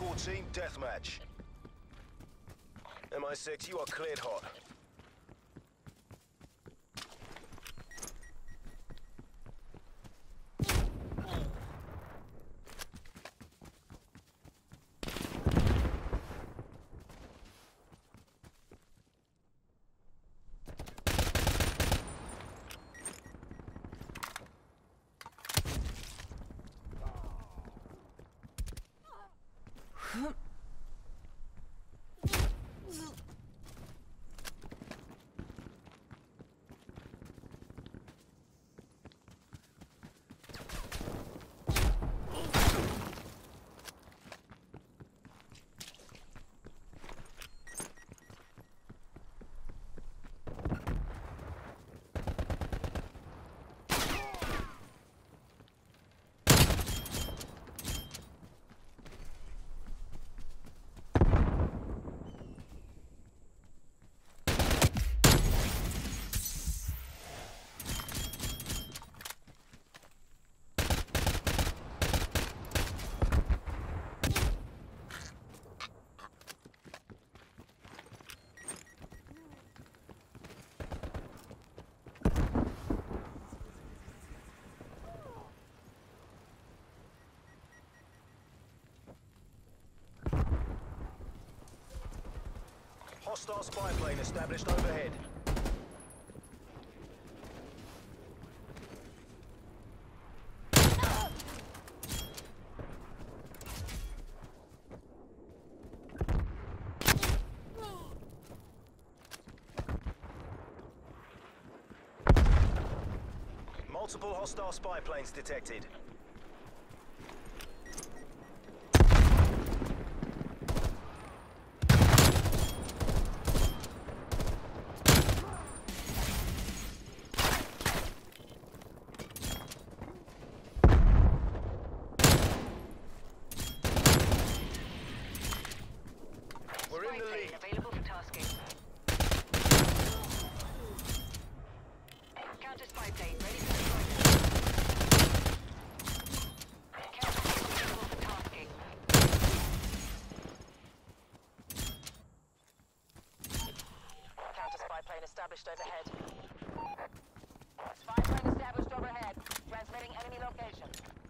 Equal team deathmatch. MI6, you are cleared hot. Hostile spy plane established overhead. Multiple hostile spy planes detected. We're in the lead. Available for tasking. Counter spy plane ready for deployment. Counter plane available for tasking. Counter spy plane established overhead. Spy plane established overhead. Transmitting enemy location.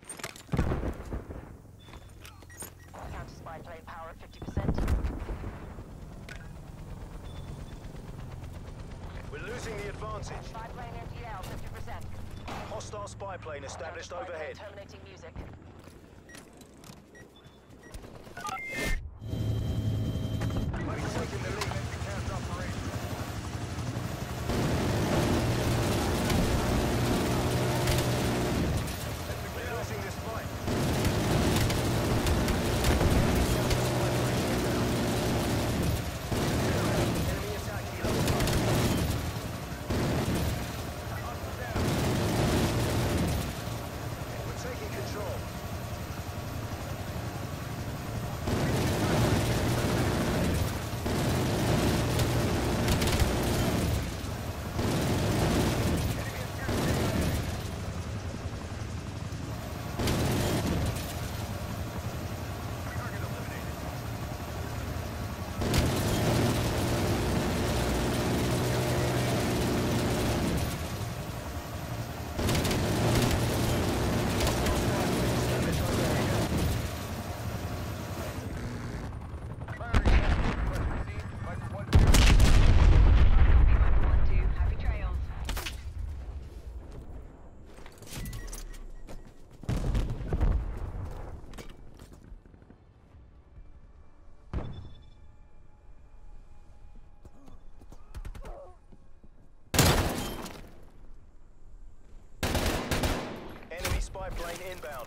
Counter spy plane power at 50%. We're losing the advantage. Spy plane MTL 50%. Hostile spy plane established Spy plane overhead. terminating music. We're taking the lead. Counter operation. We're losing this fight. Enemy attack helo above. We're taking control. Happy trails. Enemy spy plane inbound.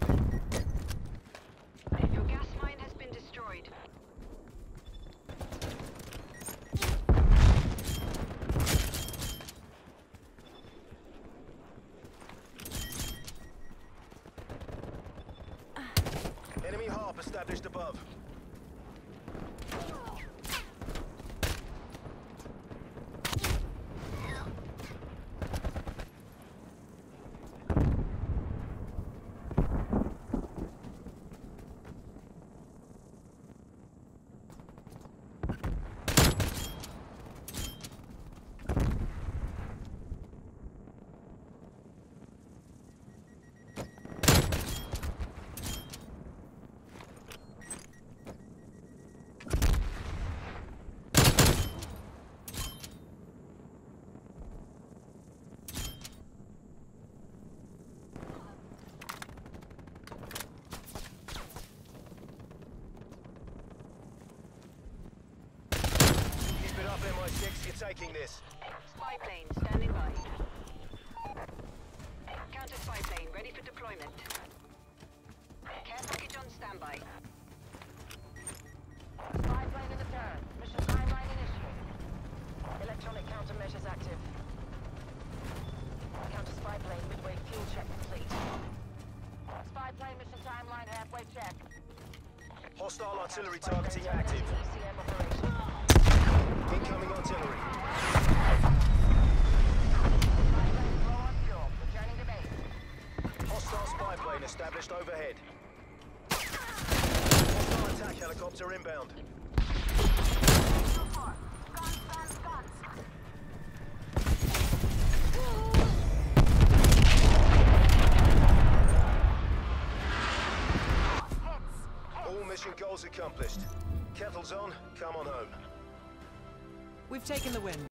Your gas mine has been destroyed. Enemy HARP established above. taking this. Spy plane standing by. Counter spy plane ready for deployment. Care package on standby. Spy plane in the turn. Mission timeline initiated. Electronic countermeasures active. Counter spy plane midway fuel check complete. Spy plane mission timeline halfway check. Hostile artillery targeting active. ECM operation. Incoming artillery. Spy plane low on fuel. Returning to base. Hostile spy plane established overhead. Hostile attack helicopter inbound. All mission goals accomplished. Kettle's on, come on home. We've taken the win.